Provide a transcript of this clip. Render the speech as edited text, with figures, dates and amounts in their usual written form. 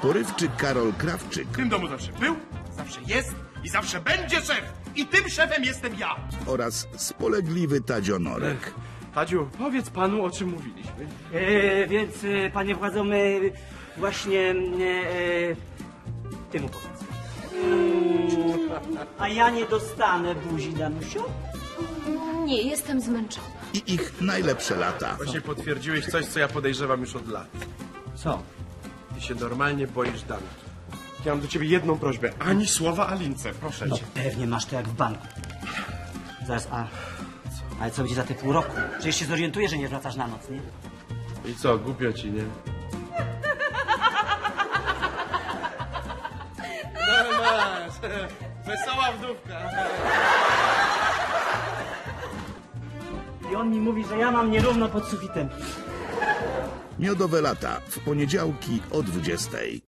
porywczy Karol Krawczyk W tym domu zawsze był, zawsze jest i zawsze będzie szef. I tym szefem jestem ja. oraz spolegliwy Tadzio Norek. Tadziu, powiedz panu, o czym mówiliśmy. Więc, panie władzo, właśnie ty mu powiedz. A ja nie dostanę buzi, Danusiu? Nie, jestem zmęczona. I ich najlepsze lata. Właśnie potwierdziłeś coś, co ja podejrzewam już od lat. Co? Ty się normalnie boisz Danki. Ja mam do ciebie jedną prośbę. Ani słowa Alince, proszę No cię. pewnie masz to jak w banku. Zaraz, ale co będzie za te pół roku? Przecież się zorientuję, że nie wracasz na noc, nie? I co, głupio ci, nie? No masz. Wesoła wdówka. I on mi mówi, że ja mam nierówno pod sufitem. Miodowe lata w poniedziałki o 20:00.